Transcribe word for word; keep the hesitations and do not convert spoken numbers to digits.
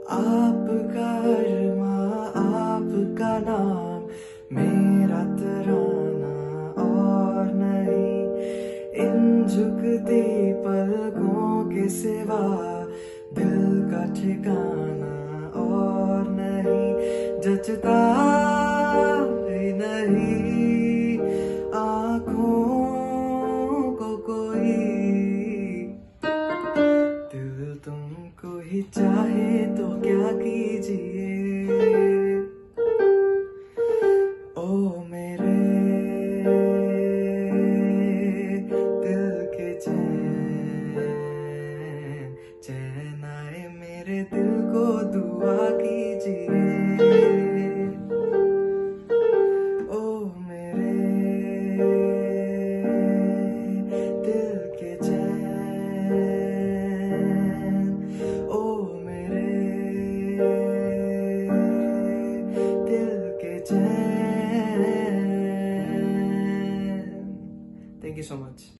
आपका अरमा, आपका नाम, मेरा तराना और नहीं। इन झुकती पलकों के सिवा दिल का ठिकाना और नहीं। जचता ही नहीं आँखों को कोई, दिल तुमको ही चाहे तो क्या कीजिए। ओ मेरे दिल के चैन, चैन आए मेरे दिल को दुआ कीजिए। ओ मेरे दिल के चैन, ओ मेरे दिल के चैन। Thank you so much.